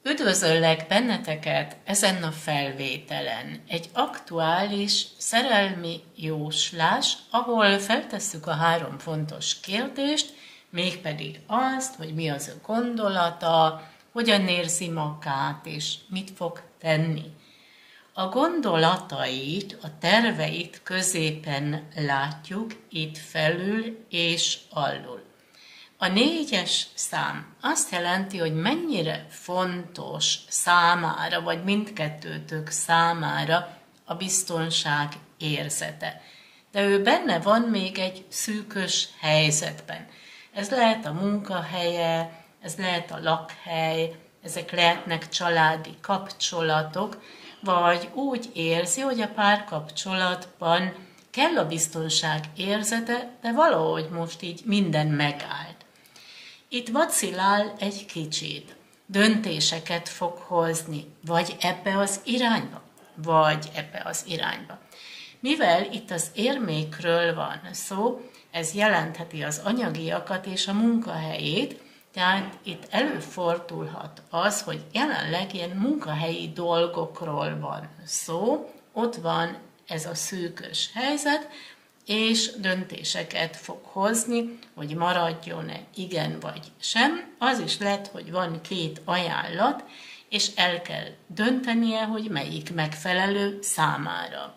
Üdvözöllek benneteket ezen a felvételen. Egy aktuális szerelmi jóslás, ahol feltesszük a 3 fontos kérdést, mégpedig azt, hogy mi az ő gondolata, hogyan érzi magát és mit fog tenni. A gondolatait, a terveit középen látjuk, itt felül és alul. A 4-es szám azt jelenti, hogy mennyire fontos számára, vagy mindkettőtök számára a biztonság érzete. De ő benne van még egy szűkös helyzetben. Ez lehet a munkahelye, ez lehet a lakhely, ezek lehetnek családi kapcsolatok, vagy úgy érzi, hogy a párkapcsolatban kell a biztonság érzete, de valahogy most így minden megállt. Itt vacilál egy kicsit, döntéseket fog hozni, vagy ebbe az irányba, vagy ebbe az irányba. Mivel itt az érmékről van szó, ez jelentheti az anyagiakat és a munkahelyét, tehát itt előfordulhat az, hogy jelenleg ilyen munkahelyi dolgokról van szó, ott van ez a szűkös helyzet, és döntéseket fog hozni, hogy maradjon-e igen vagy sem. Az is lehet, hogy van 2 ajánlat, és el kell döntenie, hogy melyik megfelelő számára.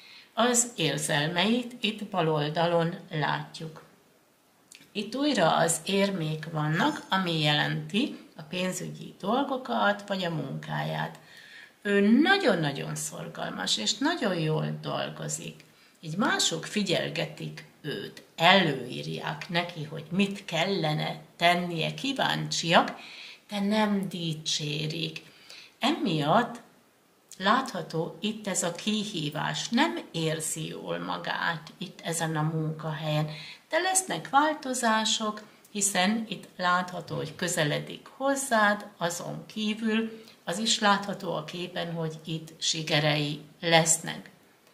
Az érzelmeit itt bal oldalon látjuk. Itt újra az érmék vannak, ami jelenti a pénzügyi dolgokat, vagy a munkáját. Ő nagyon-nagyon szorgalmas, és nagyon jól dolgozik. Így mások figyelgetik őt, előírják neki, hogy mit kellene tennie, kíváncsiak, de nem dicsérik. Emiatt látható itt ez a kihívás, nem érzi jól magát itt ezen a munkahelyen, de lesznek változások, hiszen itt látható, hogy közeledik hozzád, azon kívül az is látható a képen, hogy itt sikerei lesznek.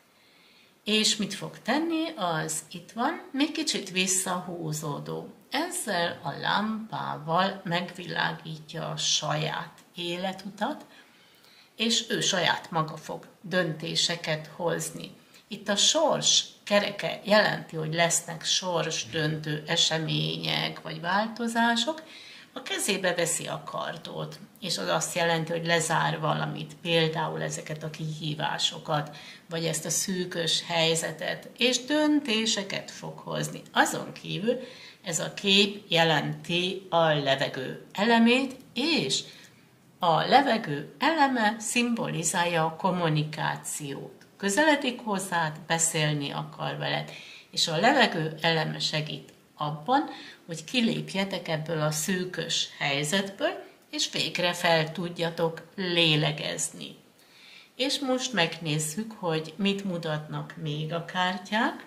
És mit fog tenni? Az itt van, még kicsit visszahúzódó. Ezzel a lámpával megvilágítja a saját életutat, és ő saját maga fog döntéseket hozni. Itt a sors kereke jelenti, hogy lesznek sorsdöntő események vagy változások, a kezébe veszi a kardot, és az azt jelenti, hogy lezár valamit, például ezeket a kihívásokat, vagy ezt a szűkös helyzetet, és döntéseket fog hozni. Azon kívül ez a kép jelenti a levegő elemét, és a levegő eleme szimbolizálja a kommunikációt. Közeledik hozzád, beszélni akar veled, és a levegő eleme segít abban, hogy kilépjetek ebből a szűkös helyzetből, és végre fel tudjatok lélegezni. És most megnézzük, hogy mit mutatnak még a kártyák.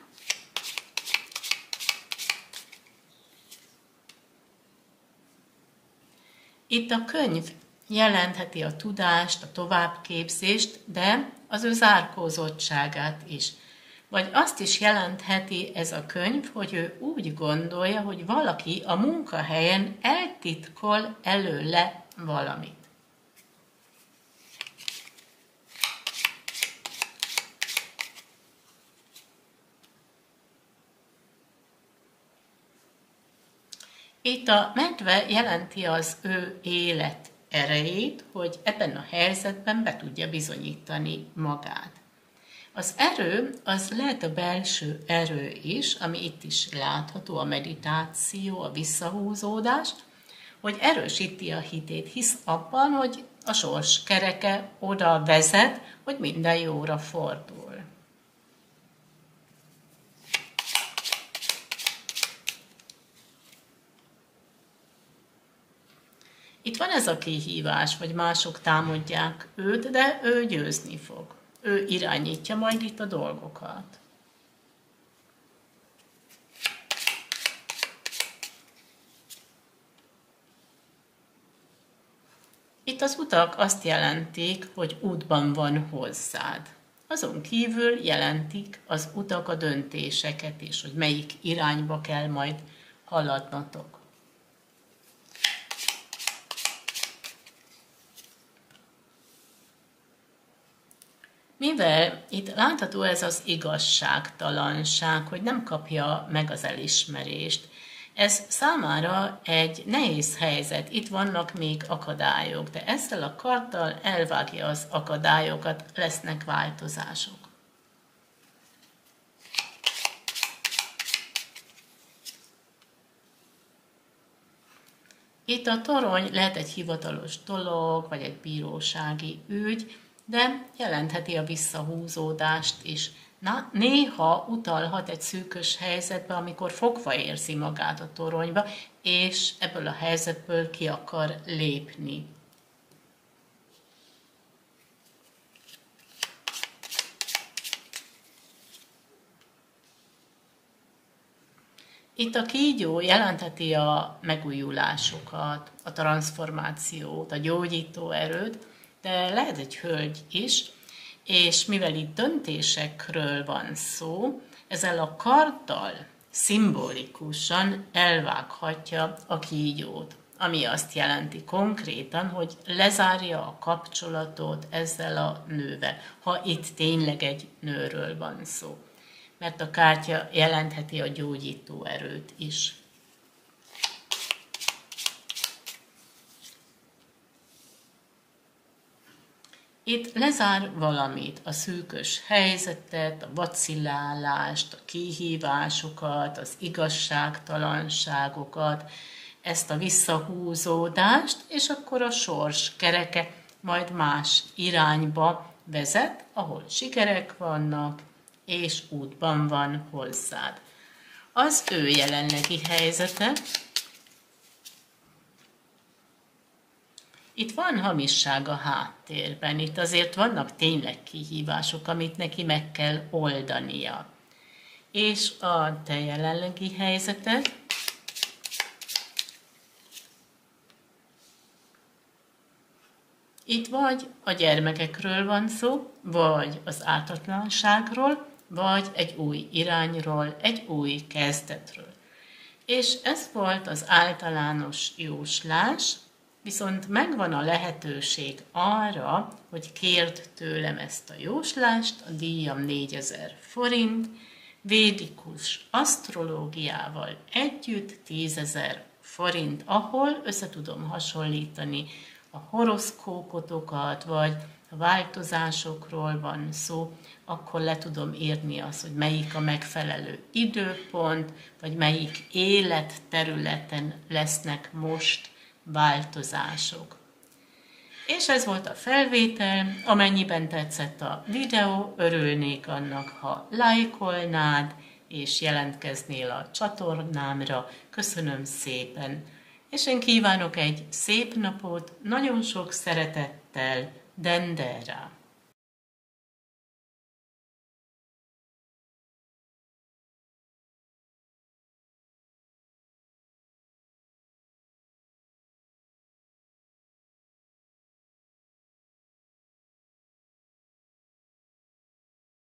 Itt a könyv jelentheti a tudást, a továbbképzést, de az ő zárkózottságát is. Vagy azt is jelentheti ez a könyv, hogy ő úgy gondolja, hogy valaki a munkahelyen eltitkol előle valamit. Itt a medve jelenti az ő élet erejét, hogy ebben a helyzetben be tudja bizonyítani magát. Az erő, az lehet a belső erő is, ami itt is látható, a meditáció, a visszahúzódás, hogy erősíti a hitét, hisz abban, hogy a sors kereke oda vezet, hogy minden jóra fordul. Itt van ez a kihívás, vagy mások támadják őt, de ő győzni fog. Ő irányítja majd itt a dolgokat. Itt az utak azt jelentik, hogy útban van hozzád. Azon kívül jelentik az utak a döntéseket is, hogy melyik irányba kell majd haladnatok. Mivel itt látható ez az igazságtalanság, hogy nem kapja meg az elismerést, ez számára egy nehéz helyzet, itt vannak még akadályok, de ezzel a karddal elvágja az akadályokat, lesznek változások. Itt a torony lehet egy hivatalos dolog, vagy egy bírósági ügy, de jelentheti a visszahúzódást is. Néha utalhat egy szűkös helyzetbe, amikor fogva érzi magát a toronyba, és ebből a helyzetből ki akar lépni. Itt a kígyó jelentheti a megújulásokat, a transformációt, a gyógyító erőt, de lehet egy hölgy is, és mivel itt döntésekről van szó, ezzel a karddal szimbolikusan elvághatja a kígyót, ami azt jelenti konkrétan, hogy lezárja a kapcsolatot ezzel a nővel, ha itt tényleg egy nőről van szó. Mert a kártya jelentheti a gyógyító erőt is. Itt lezár valamit, a szűkös helyzetet, a vacillálást, a kihívásokat, az igazságtalanságokat, ezt a visszahúzódást, és akkor a sors kereke majd más irányba vezet, ahol sikerek vannak, és útban van hozzád. Az ő jelenlegi helyzete. Itt van hamisság a háttérben, itt azért vannak tényleg kihívások, amit neki meg kell oldania. És a te jelenlegi helyzeted. Itt vagy a gyermekekről van szó, vagy az ártatlanságról, vagy egy új irányról, egy új kezdetről. És ez volt az általános jóslás, viszont megvan a lehetőség arra, hogy kérd tőlem ezt a jóslást, a díjam 4000 forint, védikus asztrológiával együtt 10 000 forint, ahol össze tudom hasonlítani a horoszkópotokat, vagy a változásokról van szó, akkor le tudom írni azt, hogy melyik a megfelelő időpont, vagy melyik életterületen lesznek most változások. És ez volt a felvétel, amennyiben tetszett a videó, örülnék annak, ha lájkolnád, és jelentkeznél a csatornámra. Köszönöm szépen! És én kívánok egy szép napot, nagyon sok szeretettel, Dendera!